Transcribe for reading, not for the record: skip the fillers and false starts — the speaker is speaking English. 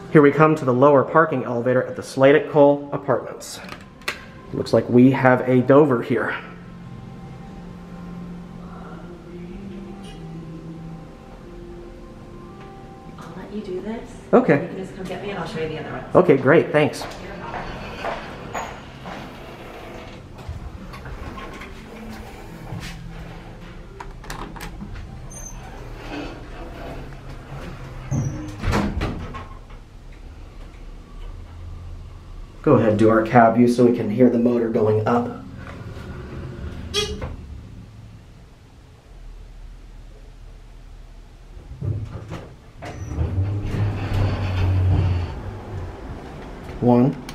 Here we come to the lower parking elevator at the Slate At Cole Apartments. Looks like we have a Dover here. I'll let you do this. Okay. You can just come get me and I'll show you the other ones. Okay, great, thanks. Go ahead and do our cab view so we can hear the motor going up. One.